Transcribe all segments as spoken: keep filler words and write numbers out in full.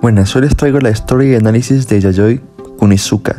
Buenas, hoy les traigo la historia y análisis de Yayoi Kunizuka.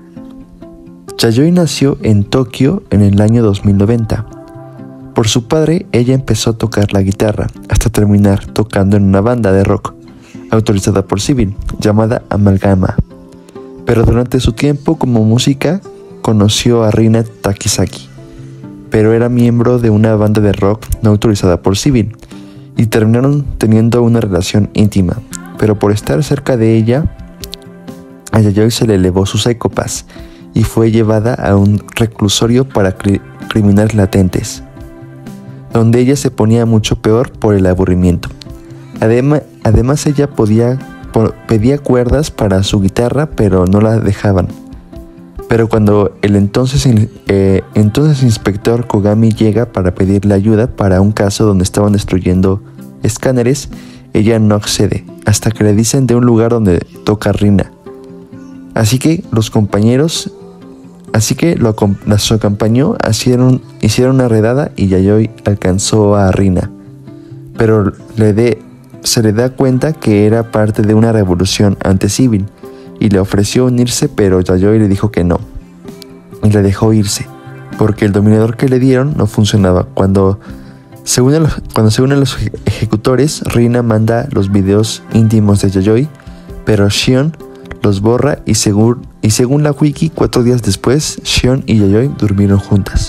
Yayoi nació en Tokio en el año dos mil noventa. Por su padre, ella empezó a tocar la guitarra hasta terminar tocando en una banda de rock autorizada por Civil, llamada Amalgama. Pero durante su tiempo como música, conoció a Rina Takisaki, pero era miembro de una banda de rock no autorizada por Civil, y terminaron teniendo una relación íntima. Pero por estar cerca de ella, a Yayoi se le elevó su Psycho Pass y fue llevada a un reclusorio para cri- criminales latentes, donde ella se ponía mucho peor por el aburrimiento. Además, además ella podía, por, pedía cuerdas para su guitarra, pero no la dejaban. Pero cuando el entonces, eh, entonces inspector Kogami llega para pedirle ayuda para un caso donde estaban destruyendo escáneres, ella no accede, hasta que le dicen de un lugar donde toca Rina. Así que los compañeros, así que lo los acompañó, hicieron, hicieron una redada y Yayoi alcanzó a Rina. Pero le de, se le da cuenta que era parte de una revolución anti-civil y le ofreció unirse, pero Yayoi le dijo que no y le dejó irse, porque el dominador que le dieron no funcionaba. Cuando Se une los, cuando se unen los ejecutores, Rina manda los videos íntimos de Yayoi, pero Shion los borra y según, y según la wiki, cuatro días después, Shion y Yayoi durmieron juntas.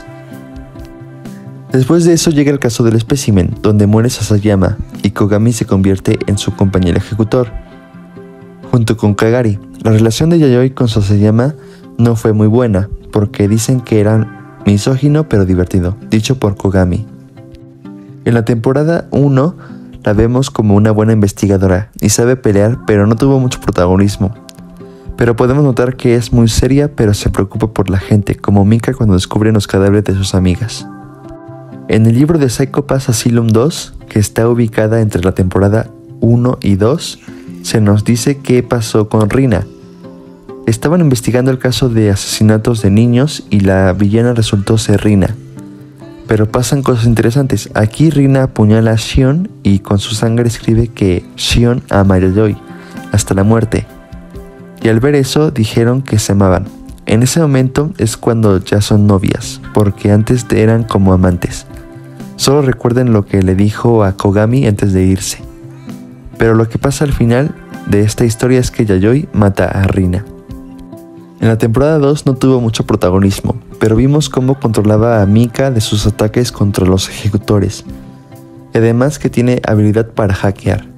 Después de eso llega el caso del espécimen, donde muere Sasayama y Kogami se convierte en su compañero ejecutor, junto con Kagari. La relación de Yayoi con Sasayama no fue muy buena, porque dicen que era misógino pero divertido, dicho por Kogami. En la temporada uno la vemos como una buena investigadora y sabe pelear, pero no tuvo mucho protagonismo. Pero podemos notar que es muy seria, pero se preocupa por la gente, como Mika cuando descubren los cadáveres de sus amigas. En el libro de Psycho Pass Asylum dos, que está ubicada entre la temporada uno y dos, se nos dice qué pasó con Rina. Estaban investigando el caso de asesinatos de niños y la villana resultó ser Rina. Pero pasan cosas interesantes. Aquí Rina apuñala a Shion y con su sangre escribe que Shion ama a Yayoi hasta la muerte. Y al ver eso dijeron que se amaban. En ese momento es cuando ya son novias, porque antes eran como amantes. Solo recuerden lo que le dijo a Kogami antes de irse. Pero lo que pasa al final de esta historia es que Yayoi mata a Rina. En la temporada dos no tuvo mucho protagonismo, pero vimos cómo controlaba a Mika de sus ataques contra los ejecutores, y además que tiene habilidad para hackear.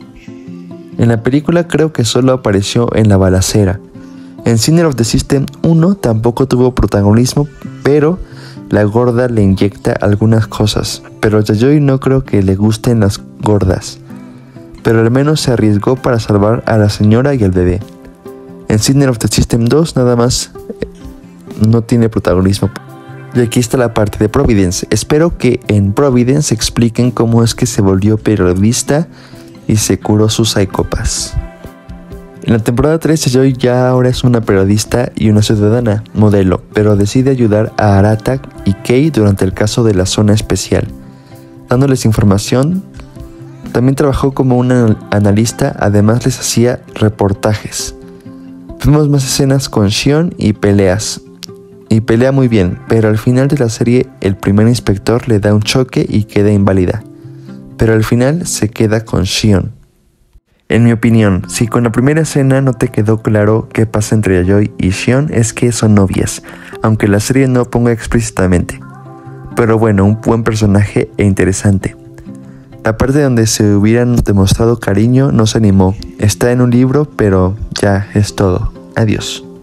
En la película creo que solo apareció en la balacera. En Sinner of the System uno tampoco tuvo protagonismo, pero la gorda le inyecta algunas cosas, pero a Yayoi no creo que le gusten las gordas, pero al menos se arriesgó para salvar a la señora y al bebé. En Sinner of the System dos nada más no tiene protagonismo. Y aquí está la parte de Providence. Espero que en Providence expliquen cómo es que se volvió periodista y se curó su Psycho Pass. En la temporada tres, Yayoi ya ahora es una periodista y una ciudadana modelo, pero decide ayudar a Arata y Kei durante el caso de la zona especial, dándoles información. También trabajó como una analista, además les hacía reportajes. Vemos más escenas con Shion y peleas. Y pelea muy bien, pero al final de la serie el primer inspector le da un choque y queda inválida. Pero al final se queda con Shion. En mi opinión, si con la primera escena no te quedó claro qué pasa entre Yayoi y Shion, es que son novias, aunque la serie no ponga explícitamente. Pero bueno, un buen personaje e interesante. La parte donde se hubieran demostrado cariño no se animó. Está en un libro, pero ya es todo. Adiós.